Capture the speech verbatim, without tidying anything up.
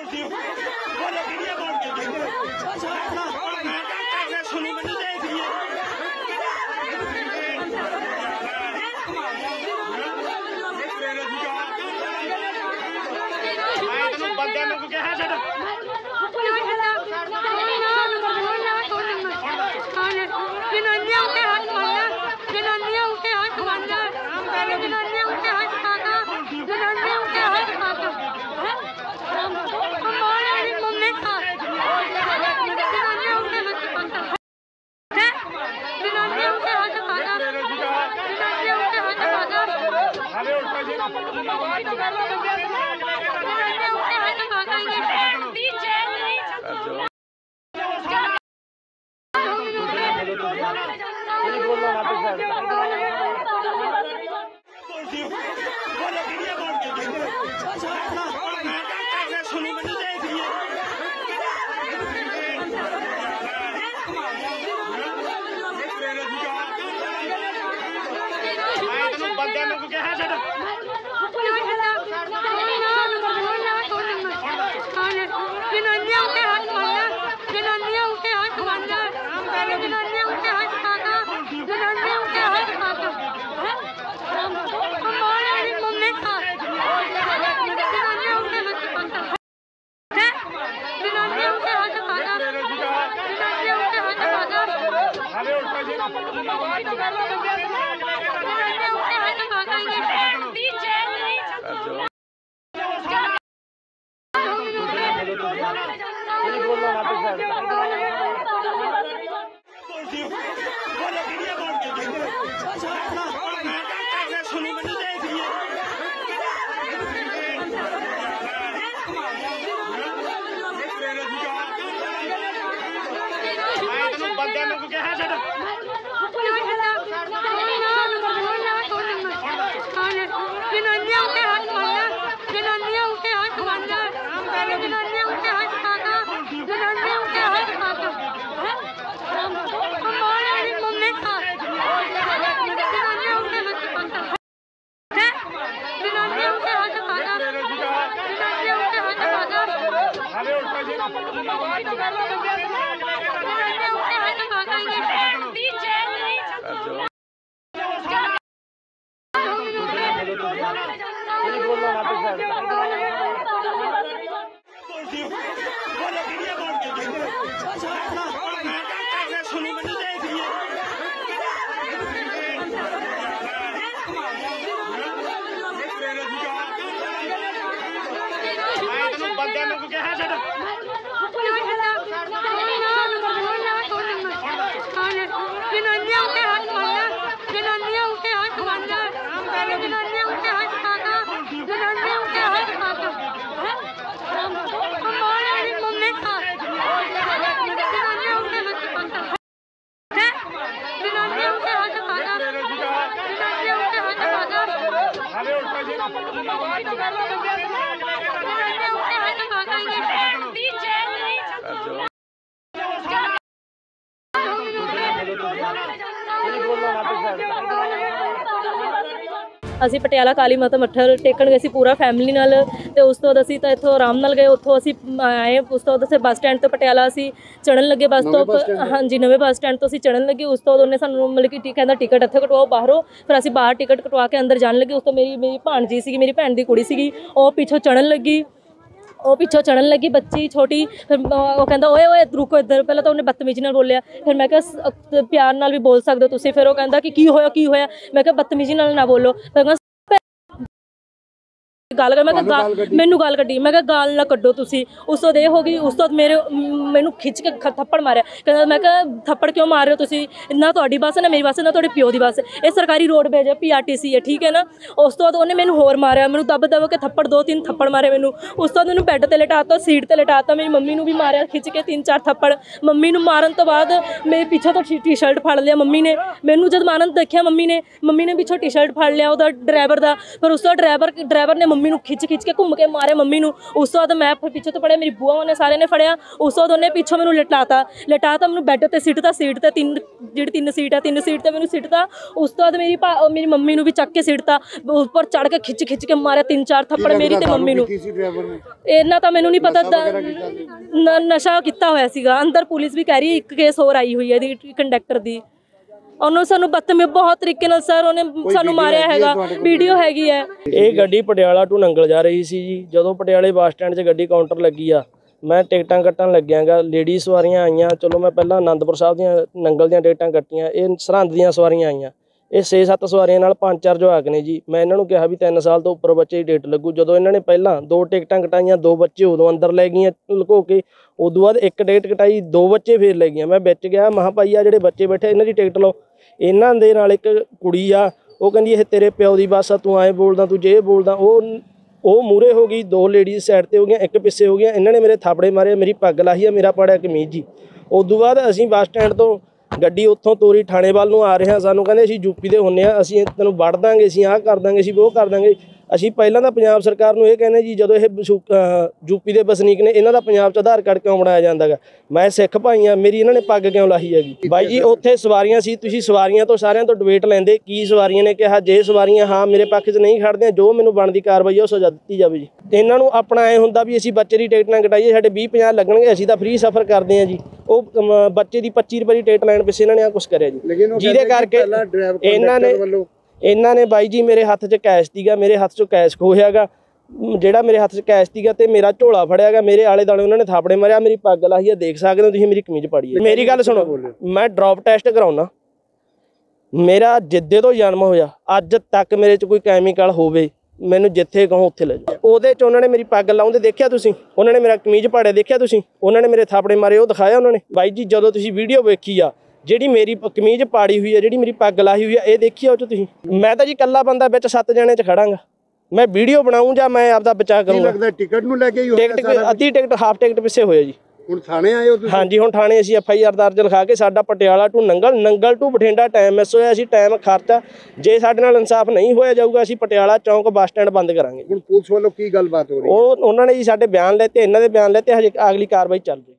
ਅਸੀਂ ਪਟਿਆਲਾ ਕਾਲੀ ਮਾਤਾ ਮੱਥਾ ਟੇਕਣ ਗਏ ਸੀ ਪੂਰਾ ਫੈਮਿਲੀ ਨਾਲ ਤੇ ਉਸ ਤੋਂ ਬਾਅਦ ਅਸੀਂ ਤਾਂ ਇੱਥੋਂ ਆਰਾਮ ਨਾਲ ਗਏ। ਉੱਥੋਂ ਅਸੀਂ ਆਏ, ਉਸ ਤੋਂ ਬਾਅਦ ਅਸੀਂ ਬੱਸ ਸਟੈਂਡ ਤੋਂ ਪਟਿਆਲਾ ਅਸੀਂ ਚੜ੍ਹਨ ਲੱਗੇ ਬੱਸ ਤੋਂ, ਹਾਂਜੀ ਨਵੇਂ ਬੱਸ ਸਟੈਂਡ ਤੋਂ ਅਸੀਂ ਚੜ੍ਹਨ ਲੱਗੇ। ਉਸ ਤੋਂ ਬਾਅਦ ਉਹਨੇ ਸਾਨੂੰ ਮਤਲਬ ਕਿ ਕਹਿੰਦਾ ਟਿਕਟ ਇੱਥੇ ਕਟਵਾਓ ਬਾਹਰੋਂ, ਫਿਰ ਅਸੀਂ ਬਾਹਰ ਟਿਕਟ ਕਟਵਾ ਕੇ ਅੰਦਰ ਜਾਣ ਲੱਗੇ। ਉਸ ਤੋਂ ਮੇਰੀ ਮੇਰੀ ਭਾਣਜੀ ਸੀਗੀ, ਮੇਰੀ ਭੈਣ ਦੀ ਕੁੜੀ ਸੀਗੀ, ਉਹ ਪਿੱਛੋਂ ਚੜ੍ਹਨ ਲੱਗੀ ਉਹ ਪਿੱਛੋਂ ਚੜ੍ਹਨ ਲੱਗੀ ਬੱਚੀ ਛੋਟੀ। ਫਿਰ ਉਹ ਕਹਿੰਦਾ ਓਏ ਓਏ ਰੁਕੋ ਇੱਧਰ। ਪਹਿਲਾਂ ਤਾਂ ਉਹਨੇ ਬਦਤਮੀਜ਼ੀ ਨਾਲ ਬੋਲਿਆ, ਫਿਰ ਮੈਂ ਕਿਹਾ ਪਿਆਰ ਨਾਲ ਵੀ ਬੋਲ ਸਕਦੇ ਹੋ ਤੁਸੀਂ। ਫਿਰ ਉਹ ਕਹਿੰਦਾ ਕਿ ਕੀ ਹੋਇਆ ਕੀ ਹੋਇਆ ਮੈਂ ਕਿਹਾ ਬਦਤਮੀਜ਼ੀ ਨਾਲ ਨਾ ਬੋਲੋ। ਫਿਰ ਗੱਲ ਕਰ, ਮੈਂ ਕਿਹਾ ਮੈਨੂੰ ਗਾਲ ਕੱਢੀ, ਮੈਂ ਕਿਹਾ ਗਾਲ ਨਾ ਕੱਢੋ ਤੁਸੀਂ। ਉਸ ਤੋਂ ਬਾਅਦ ਇਹ ਹੋ ਗਈ, ਉਸ ਤੋਂ ਬਾਅਦ ਮੇਰੇ ਮੈਨੂੰ ਖਿੱਚ ਕੇ ਥੱਪੜ ਮਾਰਿਆ। ਕਹਿੰਦਾ ਮੈਂ ਕਿਹਾ ਥੱਪੜ ਕਿਉਂ ਮਾਰ ਰਹੇ ਹੋ ਤੁਸੀਂ, ਨਾ ਤੁਹਾਡੀ ਬੱਸ ਨਾ ਮੇਰੀ ਬੱਸ ਨਾ ਤੁਹਾਡੇ ਪਿਓ ਦੀ ਬੱਸ, ਇਹ ਸਰਕਾਰੀ ਰੋਡ ਭੇਜ ਪੀ ਆਰ ਟੀ ਸੀ ਹੈ, ਠੀਕ ਹੈ ਨਾ। ਉਸ ਤੋਂ ਬਾਅਦ ਉਹਨੇ ਮੈਨੂੰ ਹੋਰ ਮਾਰਿਆ, ਮੈਨੂੰ ਦੱਬ ਦੱਬ ਕੇ ਥੱਪੜ ਦੋ ਤਿੰਨ ਥੱਪੜ ਮਾਰੇ ਮੈਨੂੰ। ਉਸ ਤੋਂ ਬਾਅਦ ਮੈਨੂੰ ਬੈੱਡ 'ਤੇ ਲਿਟਾਤਾ, ਸੀਟ 'ਤੇ ਲਿਟਾਤਾ। ਮੇਰੀ ਮੰਮੀ ਨੂੰ ਵੀ ਮਾਰਿਆ ਖਿੱਚ ਕੇ ਤਿੰਨ ਚਾਰ ਥੱਪੜ। ਮੰਮੀ ਨੂੰ ਮਾਰਨ ਤੋਂ ਬਾਅਦ ਮੇਰੇ ਪਿੱਛੋਂ ਤੋਂ ਟੀ ਸ਼ਰਟ ਫੜ ਲਿਆ ਮੰਮੀ ਨੇ। ਮੈਨੂੰ ਜਦ ਮਾਰਨ ਦੇਖਿਆ ਮੰਮੀ ਨੇ ਮੰਮੀ ਨੇ ਪਿੱਛੋਂ ਟੀ ਸ਼ਰਟ ਫੜ ਲਿਆ ਉਹਦਾ ਡਰਾਈਵਰ ਦਾ। ਫਿਰ ਉਸ ਤੋਂ ਡਰਾਈਵਰ ਡਰਾਈਵਰ ਨੇ ਮੰਮੀ ਮੰਮੀ ਨੂੰ ਖਿੱਚ ਖਿੱਚ ਕੇ ਘੁੰਮ ਕੇ ਮਾਰਿਆ ਮੰਮੀ ਨੂੰ। ਉਸ ਤੋਂ ਬਾਅਦ ਮੈਂ ਪਿੱਛੇ ਤੋਂ ਫੜਿਆ, ਮੇਰੀ ਬੂਆ ਨੇ ਸਾਰਿਆਂ ਨੇ ਫੜਿਆ। ਉਸ ਤੋਂ ਬਾਅਦ ਉਹਨੇ ਪਿੱਛੋਂ ਮੈਨੂੰ ਲਟਾਤਾ ਲਟਾਤਾ ਮੈਨੂੰ ਬੈੱਡ ਤੇ ਸਿੱਟਤਾ, ਸੀਟ ਤੇ ਤਿੰਨ ਜਿਹੜੀ ਤਿੰਨ ਸੀਟ ਹੈ ਤਿੰਨ ਸੀਟ ਤੇ ਮੈਨੂੰ ਸਿੱਟਤਾ। ਉਸ ਤੋਂ ਬਾਅਦ ਮੇਰੀ ਮੇਰੀ ਮੰਮੀ ਨੂੰ ਵੀ ਚੱਕ ਕੇ ਸਿੱਟਤਾ, ਉੱਪਰ ਚੜ੍ਹ ਕੇ ਖਿੱਚ ਖਿੱਚ ਕੇ ਮਾਰਿਆ ਤਿੰਨ ਚਾਰ ਥੱਪੜ ਮੇਰੀ ਤੇ ਮੰਮੀ ਨੂੰ। ਇਹਨਾਂ ਤਾਂ ਮੈਨੂੰ ਨਹੀਂ ਪਤਾ, ਨਸ਼ਾ ਕੀਤਾ ਹੋਇਆ ਸੀਗਾ ਅੰਦਰ। ਪੁਲਿਸ ਵੀ ਕਹਿ ਰਹੀ ਇੱਕ ਕੇਸ ਹੋਰ ਆਈ ਹੋਈ ਹੈ ਦੀ ਕੰਡਕਟਰ ਦੀ। ਉਹਨੂੰ ਸਾਨੂੰ ਬਦਤਮੀਜ਼ ਬਹੁਤ ਤਰੀਕੇ ਨਾਲ ਸਰ ਉਹਨੇ ਸਾਨੂੰ ਮਾਰਿਆ ਹੈਗਾ, ਵੀਡੀਓ ਹੈਗੀ ਹੈ। ਇਹ ਗੱਡੀ ਪਟਿਆਲਾ ਟੂ ਨੰਗਲ ਜਾ ਰਹੀ ਸੀ ਜੀ। ਜਦੋਂ ਪਟਿਆਲੇ ਬੱਸ ਸਟੈਂਡ 'ਚ ਗੱਡੀ ਕਾਊਂਟਰ ਲੱਗੀ ਆ, ਮੈਂ ਟਿਕਟਾਂ ਕੱਟਣ ਲੱਗਿਆਗਾ। ਲੇਡੀ ਸਵਾਰੀਆਂ ਆਈਆਂ, ਚਲੋ ਮੈਂ ਪਹਿਲਾਂ ਆਨੰਦਪੁਰ ਸਾਹਿਬ ਦੀਆਂ ਨੰਗਲ ਦੀਆਂ ਟਿਕਟਾਂ ਕੱਟੀਆਂ। ਇਹ ਸਰਹੰਦ ਦੀਆਂ ਸਵਾਰੀਆਂ ਆਈਆਂ, ਇਹ ਛੇ ਸੱਤ ਸਵਾਰੀਆਂ ਨਾਲ ਪੰਜ ਚਾਰ ਜਵਾਕ ਨੇ ਜੀ। ਮੈਂ ਇਹਨਾਂ ਨੂੰ ਕਿਹਾ ਵੀ ਤਿੰਨ ਸਾਲ ਤੋਂ ਉੱਪਰ ਬੱਚੇ ਦੀ ਡੇਟ ਲੱਗੂ। ਜਦੋਂ ਇਹਨਾਂ ਨੇ ਪਹਿਲਾਂ ਦੋ ਟਿਕਟਾਂ ਕਟਾਈਆਂ, ਦੋ ਬੱਚੇ ਉਦੋਂ ਅੰਦਰ ਲੈ ਗਈਆਂ ਲੁਕੋ ਕੇ। ਉਦੋਂ ਬਾਅਦ ਇੱਕ ਟਿਕਟ ਕਟਾਈ, ਦੋ ਬੱਚੇ ਫੇਰ ਲੈ ਗਈਆਂ। ਮੈਂ ਵਿੱਚ ਗਿਆ, ਮਹਾਂ ਭਾਈ ਆ ਜਿਹੜੇ ਬੱਚੇ ਬੈਠੇ ਇਹਨਾਂ ਦੀ ਟਿਕਟ ਲਓ। ਇਹਨਾਂ ਦੇ ਨਾਲ ਇੱਕ ਕੁੜੀ ਆ, ਉਹ ਕਹਿੰਦੀ ਇਹ ਤੇਰੇ ਪਿਓ ਦੀ ਬੱਸ ਆ, ਤੂੰ ਐਂ ਬੋਲਦਾ, ਤੂੰ ਜੇ ਬੋਲਦਾ। ਉਹ ਉਹ ਮੂਹਰੇ ਹੋ ਗਈ, ਦੋ ਲੇਡੀਜ਼ ਸਾਈਡ ਤੇ ਹੋ ਗਈਆਂ, ਇੱਕ ਪਿੱਛੇ ਹੋ ਗਈਆਂ। ਇਹਨਾਂ ਨੇ ਮੇਰੇ ਥਾਪੜੇ ਮਾਰੇ, ਮੇਰੀ ਪੱਗ ਲਾਹੀ ਆ, ਮੇਰਾ ਪਾੜਿਆ ਕਮੀਜ਼ ਜੀ। ਉਦੋਂ ਬਾਅਦ ਅਸੀਂ ਬੱਸ ਸਟੈਂਡ ਤੋਂ ਗੱਡੀ ਉੱਥੋਂ ਤੋਰੀ ਥਾਣੇ ਵੱਲ ਨੂੰ ਆ ਰਹੇ ਹਾਂ। ਸਾਨੂੰ ਕਹਿੰਦੇ ਅਸੀਂ ਯੂਪੀ ਦੇ ਹੁੰਦੇ ਹਾਂ, ਅਸੀਂ ਤੈਨੂੰ ਵੜ ਦਾਂਗੇ, ਅਸੀਂ ਆਹ ਕਰ ਦਾਂਗੇ, ਅਸੀਂ ਉਹ ਕਰ ਦਾਂਗੇ। ਅਸੀਂ ਪਹਿਲਾਂ ਤਾਂ ਪੰਜਾਬ ਸਰਕਾਰ ਨੂੰ ਇਹ ਕਹਿੰਦੇ ਜੀ, ਜਦੋਂ ਇਹ ਯੂਪੀ ਦੇ ਵਸਨੀਕ ਨੇ, ਇਹਨਾਂ ਦਾ ਪੰਜਾਬ 'ਚ ਆਧਾਰ ਕਾਰਡ ਕਿਉਂ ਬਣਾਇਆ ਜਾਂਦਾ ਗਾ? ਮੈਂ ਸਿੱਖ ਭਾਈ ਹਾਂ, ਮੇਰੀ ਇਹਨਾਂ ਨੇ ਪੱਗ ਕਿਉਂ ਲਾਹੀ ਹੈਗੀ? ਬਾਈ ਜੀ ਉੱਥੇ ਸਵਾਰੀਆਂ ਸੀ, ਤੁਸੀਂ ਸਵਾਰੀਆਂ ਤੋਂ ਸਾਰਿਆਂ ਤੋਂ ਡਿਬੇਟ ਲੈਂਦੇ। ਕੀ ਸਵਾਰੀਆਂ ਨੇ ਕਿਹਾ? ਜੇ ਸਵਾਰੀਆਂ ਹਾਂ ਮੇਰੇ ਪੱਖ 'ਚ ਨਹੀਂ ਖੜਦੀਆਂ, ਜੋ ਮੈਨੂੰ ਬਣਦੀ ਕਾਰਵਾਈ ਉਹ ਸਜ਼ਾ ਦਿੱਤੀ ਜਾਵੇ ਜੀ। ਇਹਨਾਂ ਨੂੰ ਆਪਣਾ ਐ ਹੁੰਦਾ ਵੀ ਅਸੀਂ ਬੱਚੇ ਦੀ ਟਿਕਟ ਨਾ ਕਟਾਈਏ, ਸਾਡੇ ਵੀਹ ਪੰਜਾਹ ਲੱਗਣਗੇ, ਅਸੀਂ ਤਾਂ ਫ੍ਰੀ ਸਫ਼ਰ ਕਰਦੇ ਹਾਂ ਜੀ। ਉਹ ਬੱਚੇ ਦੀ ਪੱਚੀ ਰੁਪਏ ਦੀ ਟਿਕਟ ਲੈਣ ਪਿੱਛੇ ਇਹਨਾਂ ਨੇ ਆ ਕੁਛ ਕਰਿਆ ਜੀ, ਜਿਹਦੇ ਕਰਕੇ ਇਹਨਾਂ ਨੇ ਇਹਨਾਂ ਨੇ ਬਾਈ ਜੀ ਮੇਰੇ ਹੱਥ 'ਚ ਕੈਸ਼ ਸੀਗਾ, ਮੇਰੇ ਹੱਥ 'ਚੋਂ ਕੈਸ਼ ਖੋਹਿਆਗਾ। ਜਿਹੜਾ ਮੇਰੇ ਹੱਥ 'ਚ ਕੈਸ਼ ਸੀਗਾ ਤੇ ਮੇਰਾ ਝੋਲਾ ਫੜਿਆਗਾ, ਮੇਰੇ ਆਲੇ ਦੁਆਲੇ ਉਹਨਾਂ ਨੇ ਥਾਪੜੇ ਮਾਰਿਆ, ਮੇਰੀ ਪੱਗ ਲਾਹੀ ਆ, ਦੇਖ ਸਕਦੇ ਹੋ ਤੁਸੀਂ, ਮੇਰੀ ਕਮੀਜ਼ ਪਾੜੀ ਹੈ। ਮੇਰੀ ਗੱਲ ਸੁਣੋ, ਮੈਂ ਡ੍ਰੌਪ ਟੈਸਟ ਕਰਾਉਣਾ, ਮੇਰਾ ਜਿੱਦੇ ਤੋਂ ਜਨਮ ਹੋਇਆ ਅੱਜ ਤੱਕ ਮੇਰੇ 'ਚ ਕੋਈ ਕੈਮੀਕਲ ਹੋਵੇ, ਮੈਨੂੰ ਜਿੱਥੇ ਕਹੋ ਉੱਥੇ ਲੈ ਜਾਓ। ਉਹਦੇ 'ਚ ਉਹਨਾਂ ਨੇ ਮੇਰੀ ਪੱਗ ਲਾਉਂਦੇ ਦੇਖਿਆ ਤੁਸੀਂ, ਉਹਨਾਂ ਨੇ ਮੇਰਾ ਕਮੀਜ਼ ਪਾੜਿਆ ਦੇਖਿਆ ਤੁਸੀਂ, ਉਹਨਾਂ ਨੇ ਮੇਰੇ ਥਾਪੜੇ ਮਾਰੇ ਉਹ ਦਿਖਾਇਆ ਉਹਨਾਂ ਨੇ। ਬਾਈ ਜੀ ਜਦੋਂ ਤੁਸੀਂ ਵੀਡੀਓ ਵੇਖੀ ਆ, ਜਿਹੜੀ ਮੇਰੀ ਕਮੀਜ਼ ਪਾੜੀ ਹੋਈ ਹੈ, ਜਿਹੜੀ ਮੇਰੀ ਪੱਗ ਲਾਹੀ ਹੋਈ ਹੈ, ਇਹ ਦੇਖੀ ਆ ਉਹ 'ਚ ਤੁਸੀਂ? ਮੈਂ ਤਾਂ ਜੀ ਇਕੱਲਾ ਬੰਦਾ ਵਿੱਚ ਸੱਤ ਜਣੇ 'ਚ ਖੜਾਂਗਾ। ਮੈਂ ਵੀਡੀਓ ਬਣਾਊਂ ਜਾਂ ਮੈਂ ਆਪਦਾ ਬਚਾਅ ਕਰੂੰਗਾ? ਲੱਗਦਾ ਟਿਕਟ ਨੂੰ ਲੈ ਕੇ ਹੀ ਟਿਕਟ ਅੱਧੀ ਟਿਕਟ ਹਾਫ ਟਿਕਟ ਪਿੱਛੇ ਹੋਇਆ ਜੀ। ਹੁਣ ਥਾਣੇ ਆਏ ਹੋ ਤੁਸੀਂ? ਹਾਂਜੀ, ਹੁਣ ਥਾਣੇ ਅਸੀਂ ਐਫ ਆਈ ਆਰ ਦਰਜ ਲਿਖਾ ਕੇ ਸਾਡਾ Patiala to Nangal, Nangal to Bathinda time miss ਹੋਇਆ। ਅਸੀਂ ਟਾਈਮ ਖਰਚਾ, ਜੇ ਸਾਡੇ ਨਾਲ ਇਨਸਾਫ ਨਹੀਂ ਹੋਇਆ ਜਾਊਗਾ, ਅਸੀਂ ਪਟਿਆਲਾ ਚੌਂਕ ਬੱਸ ਸਟੈਂਡ ਬੰਦ ਕਰਾਂਗੇ। ਹੁਣ ਪੁਲਿਸ ਵੱਲੋਂ ਕੀ ਗੱਲਬਾਤ ਹੋ ਰਹੀ ਹੈ? ਉਹ ਉਹਨਾਂ ਨੇ ਜੀ ਸਾਡੇ ਬਿਆਨ ਲੈਤੇ, ਇਹਨਾਂ ਦੇ ਬਿਆਨ ਲੈਤੇ, ਹਜੇ ਅਗਲੀ ਕਾਰਵਾਈ ਚੱਲ ਰਹੀ।